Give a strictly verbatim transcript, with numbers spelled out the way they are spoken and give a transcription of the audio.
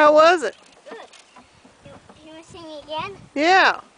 How was it? Good. You, you want to sing again? Yeah.